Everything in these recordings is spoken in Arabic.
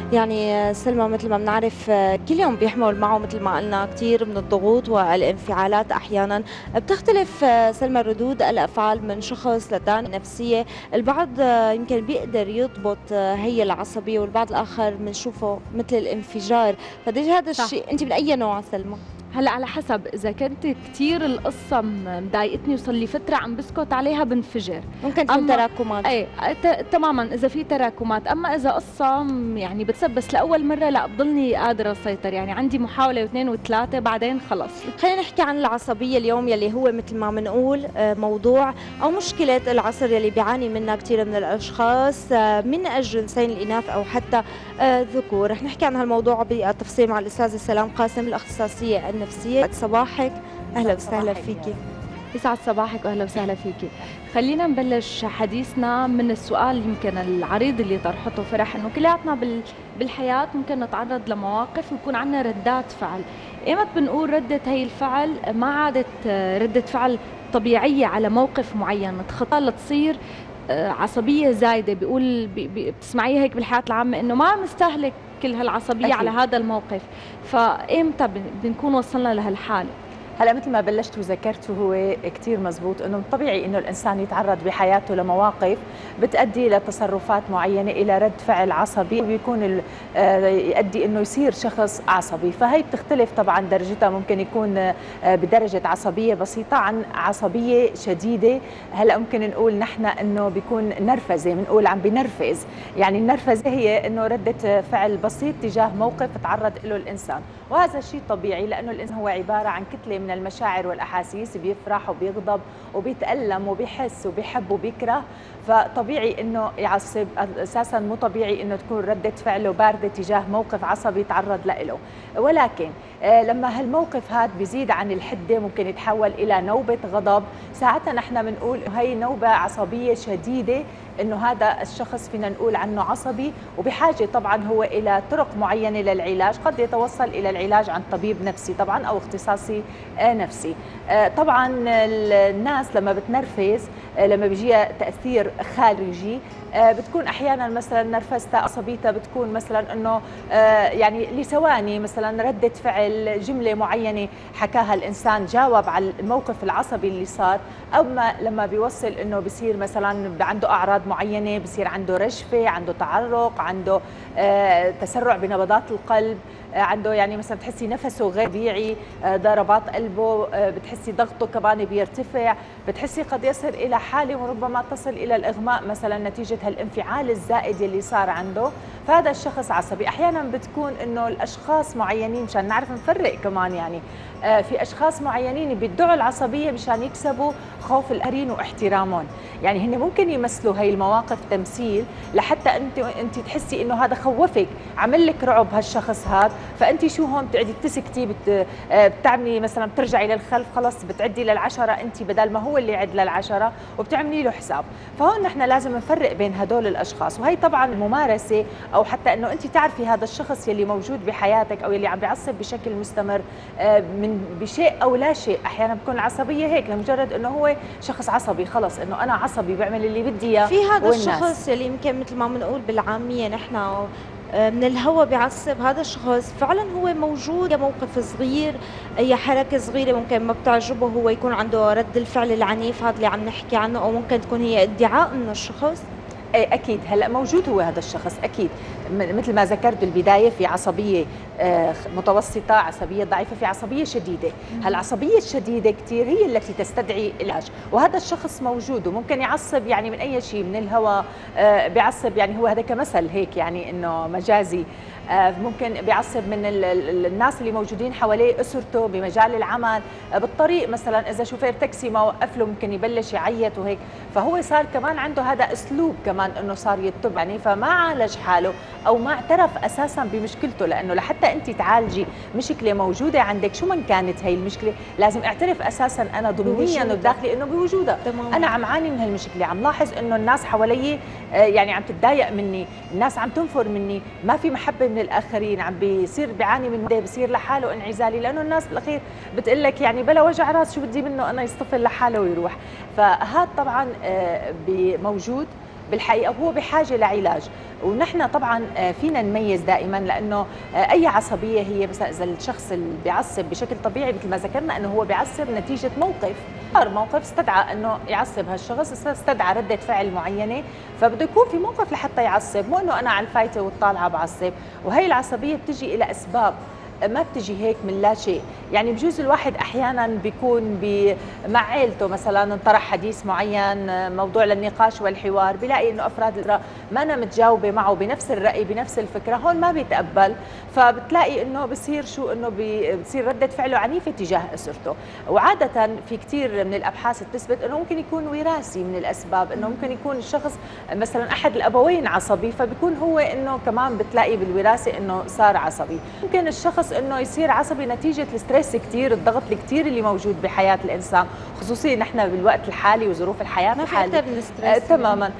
يعني سلمى مثل ما بنعرف كل يوم بيحمل معه مثل ما قلنا كثير من الضغوط والانفعالات احيانا بتختلف سلمى ردود الافعال من شخص لتاني نفسيه. البعض يمكن بيقدر يضبط هي العصبيه والبعض الاخر بنشوفه مثل الانفجار. فديش هذا صح. الشيء انت من اي نوع سلمى؟ هلا على حسب، اذا كنت كثير القصه مضايقتني وصار لي فتره عم بسكت عليها بنفجر. ممكن تكون اما تراكمات. ايه تماما اذا في تراكمات. اما اذا قصه يعني بتسبس لاول مره، لا بضلني قادره اسيطر، يعني عندي محاوله واثنين وثلاثه بعدين خلص. خلينا نحكي عن العصبية اليوم يلي هو مثل ما بنقول موضوع أو مشكلة العصر يلي بيعاني منها كثير من الأشخاص من الجنسين الإناث أو حتى الذكور. رح نحكي عن هالموضوع بالتفصيل مع الأستاذة سلام قاسم الأخصائية النفسية. صباحك، أهلا وسهلا فيكي. يسعد صباحك واهلا وسهلا فيكي. خلينا نبلش حديثنا من السؤال يمكن العريض اللي طرحته فرح، انه كلياتنا بالحياه ممكن نتعرض لمواقف ويكون عندنا ردات فعل. ايمت بنقول ردة هي الفعل ما عادت ردة فعل طبيعية على موقف معين، تخطى تصير عصبية زايدة. بيقول بتسمعيها هيك بالحياة العامة انه ما مستهلك كل هالعصبية أكيد. على هذا الموقف. فايمتى بنكون وصلنا لهالحال؟ هلا مثل ما بلشت وذكرت هو كثير مزبوط، انه طبيعي انه الانسان يتعرض بحياته لمواقف بتؤدي لتصرفات معينه الى رد فعل عصبي، وبيكون يؤدي انه يصير شخص عصبي. فهي بتختلف طبعا درجتها، ممكن يكون بدرجه عصبيه بسيطه عن عصبيه شديده. هلا ممكن نقول نحن انه بيكون نرفزه، بنقول عم بنرفز. يعني النرفزه هي انه رده فعل بسيط تجاه موقف تعرض له الانسان، وهذا شيء طبيعي لانه الانسان هو عباره عن كتله من المشاعر والأحاسيس، بيفرح وبيغضب وبيتألم وبيحس وبيحب وبيكره. فطبيعي انه يعصب، اساسا مو طبيعي انه تكون ردة فعله باردة تجاه موقف عصبي تعرض له. ولكن لما هالموقف هذا بيزيد عن الحدة ممكن يتحول الى نوبة غضب، ساعتها نحن بنقول هي نوبة عصبية شديدة، انه هذا الشخص فينا نقول عنه عصبي، وبحاجه طبعا هو الى طرق معينه للعلاج. قد يتوصل الى العلاج عن طبيب نفسي طبعا او اختصاصي نفسي. طبعا الناس لما بتنرفز، لما بيجيها تاثير خارجي، بتكون احيانا مثلا نرفزتها عصبيتها بتكون مثلا انه يعني لثواني مثلا رده فعل جمله معينه حكاها الانسان، جاوب على الموقف العصبي اللي صار. او لما بيوصل انه بصير مثلا عنده اعراض معينه، بصير عنده رجفه، عنده تعرق، عنده تسرع بنبضات القلب، عنده يعني مثلا بتحسي نفسه غير طبيعي، ضربات قلبه، بتحسي ضغطه كمان بيرتفع، بتحسي قد يصل الى حاله وربما تصل الى الاغماء مثلا نتيجه هالانفعال الزائد اللي صار عنده. فهذا الشخص عصبي. احيانا بتكون انه الاشخاص معينين، مشان نعرف نفرق كمان، يعني في اشخاص معينين بيدعوا العصبيه مشان يكسبوا خوف الاخرين واحترامهم. يعني هن ممكن يمثلوا هي المواقف تمثيل لحتى انت تحسي انه هذا خوفك، عمل لك رعب هالشخص هذا، فانت شو هون بتقعدي بتسكتي، بتعملي مثلا بترجعي للخلف، خلص بتعدي للعشره انت بدل ما هو اللي يعد للعشره، وبتعملي له حساب. فهون نحن لازم نفرق بين هدول الاشخاص. وهي طبعا الممارسه او حتى انه انت تعرفي هذا الشخص يلي موجود بحياتك او يلي عم بيعصب بشكل مستمر من بشيء او لا شيء. احيانا بتكون العصبيه هيك لمجرد انه هو شخص عصبي، خلص انه انا عصبي بعمل اللي بدي اياه. في هذا الشخص يلي يمكن مثل ما بنقول بالعاميه نحن من الهوى بيعصب. هذا الشخص فعلا هو موجود، يا موقف صغير، يا حركه صغيره ممكن ما بتعجبه هو يكون عنده رد الفعل العنيف هذا اللي عم نحكي عنه، او ممكن تكون هي ادعاء من الشخص. ايه اكيد. هلا موجود هو هذا الشخص اكيد، مثل ما ذكرت بالبدايه، في عصبيه متوسطه، عصبيه ضعيفه، في عصبيه شديده. هالعصبيه الشديده كثير هي التي تستدعي العلاج، وهذا الشخص موجود وممكن يعصب يعني من اي شيء، من الهوى بيعصب، يعني هو هذا كمثل هيك يعني انه مجازي. ممكن بيعصب من الناس اللي موجودين حواليه، اسرته، بمجال العمل، بالطريق مثلا اذا شوفير تاكسي ما وقف له ممكن يبلش يعيط وهيك. فهو صار كمان عنده هذا اسلوب كمان انه صار يتب، يعني فما عالج حاله او ما اعترف اساسا بمشكلته. لانه لحتى انت تعالجي مشكله موجوده عندك شو من كانت هي المشكله، لازم اعترف اساسا انا ضمنيا وداخلي انه بوجودها. انا عم عاني من هالمشكله، عم لاحظ انه الناس حوالي يعني عم تتضايق مني، الناس عم تنفر مني، ما في محبه من الاخرين، عم بيصير بيعاني من بصير لحاله انعزالي. لانه الناس بالاخير بتقول لك يعني بلا وجع راس شو بدي منه انا يصطفل لحاله ويروح. فهذا طبعا موجود بالحقيقه وهو بحاجه لعلاج. ونحن طبعا فينا نميز دائما، لانه اي عصبيه هي مثلا اذا الشخص اللي بيعصب بشكل طبيعي مثل ما ذكرنا انه هو بيعصب نتيجه موقف استدعى انه يعصب هالشخص، استدعى رده فعل معينه، فبده يكون في موقف لحتى يعصب، مو انه انا على الفايته والطالعه بعصب. وهي العصبيه بتجي الى اسباب، ما بتجي هيك من لا شيء. يعني بجوز الواحد احيانا بيكون مع عائلته مثلا انطرح حديث معين، موضوع للنقاش والحوار، بلاقي انه افراد الاسره ما أنا متجاوبه معه بنفس الراي بنفس الفكره، هون ما بيتقبل، فبتلاقي انه بصير شو انه بتصير رده فعله عنيفه تجاه اسرته. وعاده في كثير من الابحاث بتثبت انه ممكن يكون وراثي من الاسباب، انه ممكن يكون الشخص مثلا احد الابوين عصبي، فبيكون هو انه كمان بتلاقي بالوراثه انه صار عصبي. ممكن الشخص انه يصير عصبي نتيجه الستريس كثير، الضغط الكثير اللي موجود بحياه الانسان، خصوصي نحن بالوقت الحالي وظروف الحياه الحاليه ما في اكثر من ستريس تماما.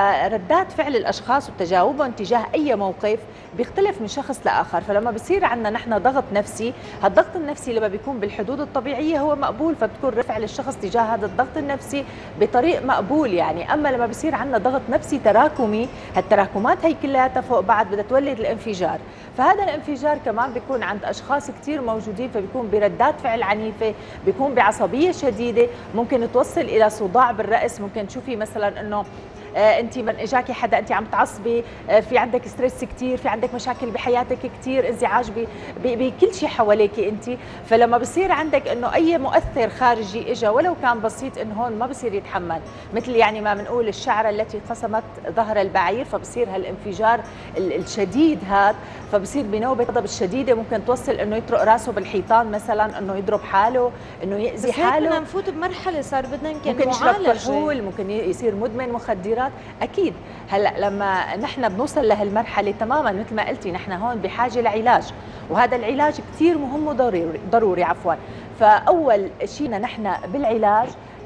فردات فعل الاشخاص وتجاوبهم تجاه اي موقف بيختلف من شخص لاخر. فلما بصير عندنا نحن ضغط نفسي، هالضغط النفسي لما بيكون بالحدود الطبيعيه هو مقبول، فبتكون رفع الشخص تجاه هذا الضغط النفسي بطريق مقبول يعني. اما لما بصير عندنا ضغط نفسي تراكمي، هالتراكمات هي كلها فوق بعض بدها تولد الانفجار. فهذا الانفجار كمان بيكون عند اشخاص كثير موجودين، فبيكون بردات فعل عنيفه، بيكون بعصبيه شديده، ممكن توصل الى صداع بالراس. ممكن تشوفي مثلا انه انت من اجاكي حدا انت عم تعصبي، في عندك ستريس كثير، في عندك مشاكل بحياتك كثير، انزعاج بكل شيء حواليك انت. فلما بصير عندك انه اي مؤثر خارجي اجى ولو كان بسيط، انه هون ما بصير يتحمل، مثل يعني ما بنقول الشعره التي قسمت ظهر البعير، فبصير هالانفجار الشديد هذا، فبصير بنوبه غضب الشديده ممكن توصل انه يطرق راسه بالحيطان مثلا، انه يضرب حاله، انه يأذي حاله. بدنا نفوت بمرحله صار بدنا ممكن يشرب كحول، ممكن يصير مدمن مخدرات. اكيد هلا لما نحن بنوصل لهالمرحله تماما مثل ما قلتي نحن هون بحاجه لعلاج، وهذا العلاج كثير مهم وضروري عفوا. فاول شيء نحن بالعلاج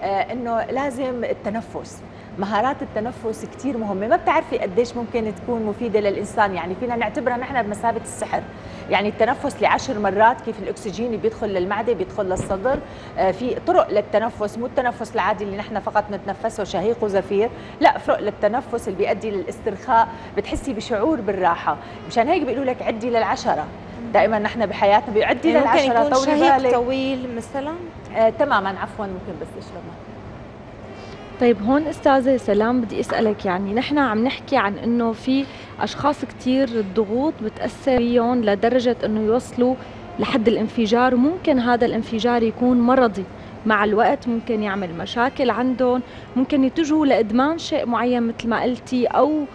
انه لازم التنفس. مهارات التنفس كثير مهمه، ما بتعرفي قديش ممكن تكون مفيده للانسان، يعني فينا نعتبرها نحن بمثابه السحر. يعني التنفس ل10 مرات، كيف الاكسجين اللي بيدخل للمعده بيدخل للصدر، في طرق للتنفس، مو التنفس العادي اللي نحن فقط نتنفسه شهيق وزفير، لا، طرق للتنفس اللي بيؤدي للاسترخاء، بتحسي بشعور بالراحه. مشان هيك بيقولوا لك عدي لل10. دائما نحن بحياتنا بيعدي يعني لل10، ممكن يكون طولي شهيق بالك. طويل مثلا. تماما عفوا، ممكن بس اشرب ماء. طيب هون استاذه سلام بدي اسالك، يعني نحن عم نحكي عن انه في اشخاص كثير الضغوط بتاثر فيهم لدرجه انه يوصلوا لحد الانفجار، وممكن هذا الانفجار يكون مرضي مع الوقت، ممكن يعمل مشاكل عندهم، ممكن يتجهوا لادمان شيء معين مثل ما قلتي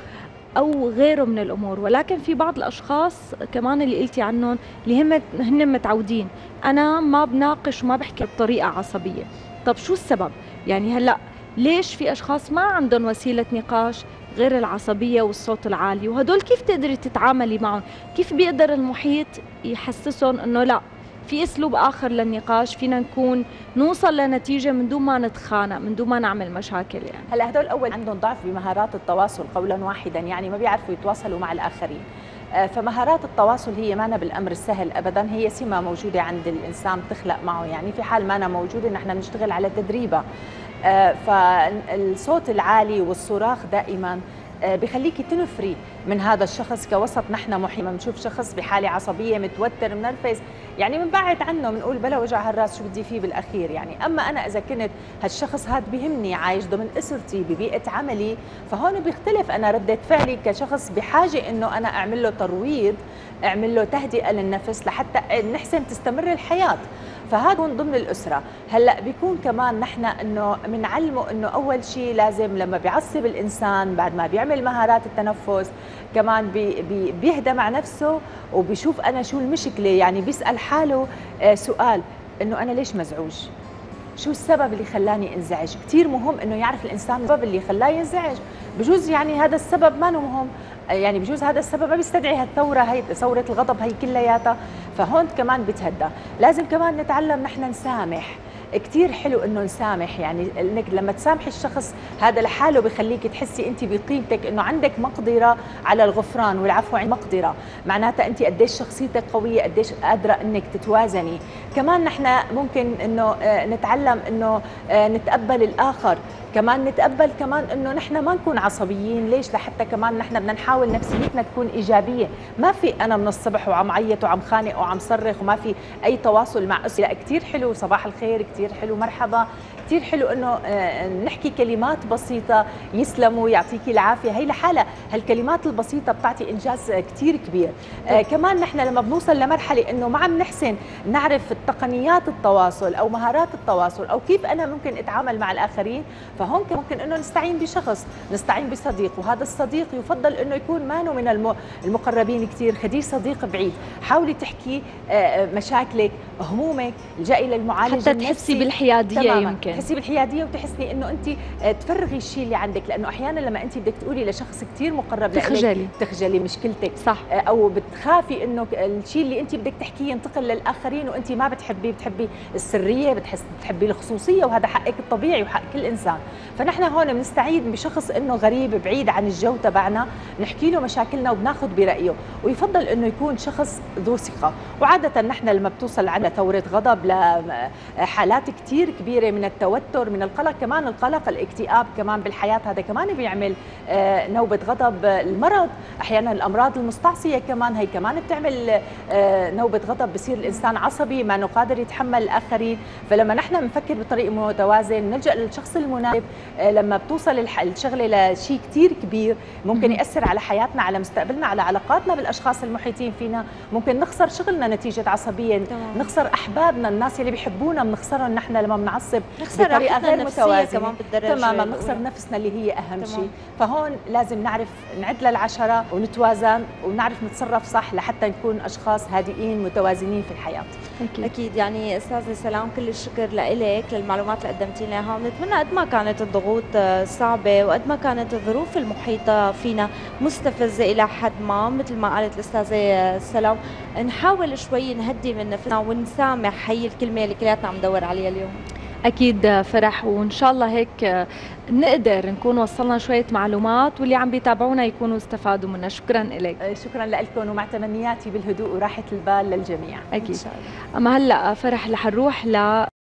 او غيره من الامور. ولكن في بعض الاشخاص كمان اللي قلتي عنهم اللي هن متعودين، انا ما بناقش وما بحكي بطريقه عصبيه. طب شو السبب؟ يعني هلا ليش في اشخاص ما عندهم وسيله نقاش غير العصبيه والصوت العالي، وهدول كيف تقدري تتعاملي معهم؟ كيف بيقدر المحيط يحسسهم انه لا، في اسلوب اخر للنقاش، فينا نوصل لنتيجه من دون ما نتخانق، من دون ما نعمل مشاكل؟ يعني هلا هدول اول عندهم ضعف بمهارات التواصل قولا واحدا، يعني ما بيعرفوا يتواصلوا مع الاخرين. فمهارات التواصل هي مانا بالامر السهل ابدا، هي سمه موجوده عند الانسان بتخلق معه، يعني في حال مانا موجوده نحن بنشتغل على تدريبها. فالصوت العالي والصراخ دائما بخليكي تنفري من هذا الشخص كوسط. نحن محيما بنشوف شخص بحاله عصبيه متوتر منرفز، يعني بنبعد عنه، بنقول بلا وجع هالراس شو بدي فيه بالاخير يعني. اما انا اذا كنت هالشخص هذا بيهمني، عايش ضمن اسرتي ببيئه عملي، فهون بيختلف انا رده فعلي كشخص بحاجه انه انا اعمل له ترويض، اعمل له تهدئه للنفس لحتى نحسن تستمر الحياه. فهذا من ضمن الاسره. هلا بيكون كمان نحن انه بنعلمه انه اول شيء لازم لما بيعصب الانسان بعد ما بيعمل مهارات التنفس كمان بيهدى مع نفسه وبيشوف انا شو المشكله، يعني بيسال حاله سؤال انه انا ليش مزعوج؟ شو السبب اللي خلاني انزعج؟ كثير مهم انه يعرف الانسان السبب اللي خلاه ينزعج. بجوز يعني هذا السبب ما مهم، يعني بجوز هذا السبب ما بيستدعي هالثوره، هي ثوره الغضب هي كلياتها. فهون كمان بتهدى. لازم كمان نتعلم نحن نسامح. كثير حلو انه نسامح، يعني انك لما تسامحي الشخص هذا لحاله بخليك تحسي انت بقيمتك، انه عندك مقدره على الغفران والعفو، عن مقدره معناتها انت قديش شخصيتك قويه، قديش قادره انك تتوازني. كمان نحن ممكن انه نتعلم انه نتقبل الاخر، كمان نتقبل كمان انه نحن ما نكون عصبيين. ليش؟ لحتى كمان نحن بدنا نحاول نفسيتنا تكون ايجابيه. ما في انا من الصبح وعم عيط وعم خانق وعم صرخ وما في اي تواصل مع اسري. لا، كثير حلو صباح الخير، كثير حلو مرحبا، كثير حلو انه نحكي كلمات بسيطه، يسلموا، يعطيكي العافيه. هي لحالها هالكلمات البسيطه بتعطي انجاز كثير كبير. كمان نحن لما بنوصل لمرحله انه ما عم نحسن نعرف تقنيات التواصل او مهارات التواصل او كيف انا ممكن اتعامل مع الاخرين، فهون ممكن انه نستعين بشخص، نستعين بصديق، وهذا الصديق يفضل انه يكون مانو من المقربين كثير، خديه صديق بعيد. حاولي تحكي مشاكلك، همومك، الجئي للمعالج حتى تحسي بالحياديه. يمكن تحسي بالحياديه وتحسي انه انت تفرغي الشيء اللي عندك، لانه احيانا لما انت بدك تقولي لشخص كثير مقرب لك تخجلي مشكلتك، صح، او بتخافي انه الشيء اللي انت بدك تحكيه ينتقل للاخرين وانت ما بتحبيه، بتحبي السريه، بتحبي الخصوصيه، وهذا حقك الطبيعي وحق كل انسان. فنحن هون بنستعين بشخص انه غريب بعيد عن الجو تبعنا، نحكي له مشاكلنا وبناخذ برايه، ويفضل انه يكون شخص ذو ثقه. وعاده نحن لما بتوصل عندنا ثوره غضب لحالات كثير كبيره من التوتر، من القلق، كمان القلق، الاكتئاب كمان بالحياه، هذا كمان بيعمل نوبه غضب. المرض احيانا الامراض المستعصيه كمان هي كمان بتعمل نوبه غضب، بصير الانسان عصبي ما قادر يتحمل الاخرين. فلما نحن بنفكر بطريقه متوازن نلجا للشخص المناسب. لما بتوصل الشغله لشيء كثير كبير ممكن ياثر على حياتنا، على مستقبلنا، على علاقاتنا بالاشخاص المحيطين فينا، ممكن نخسر شغلنا نتيجه عصبيه، نخسر احبابنا، الناس اللي بيحبونا بنخسرهم نحن لما بنعصب بطريقه غير متوازنه. تماما، نخسر نفسنا اللي هي اهم شيء. فهون لازم نعرف نعد للعشره ونتوازن ونعرف نتصرف صح لحتى نكون اشخاص هادئين متوازنين في الحياه. اكيد يعني استاذه سلام، كل الشكر لك للمعلومات اللي قدمتي لنا اياها. بنتمنى قد ما كانت الضغوط صعبه وقد ما كانت الظروف المحيطه فينا مستفزه الى حد ما، مثل ما قالت الاستاذه سلام، نحاول شوي نهدي من نفسنا ونسامح. هي الكلمه اللي كلياتنا عم ندور عليها اليوم. أكيد فرح، وإن شاء الله هيك نقدر نكون وصلنا شوية معلومات واللي عم بيتابعونا يكونوا استفادوا منها. شكرا لك. شكرا لكم، ومع تمنياتي بالهدوء وراحة البال للجميع. أكيد. أما هلأ فرح رح نروح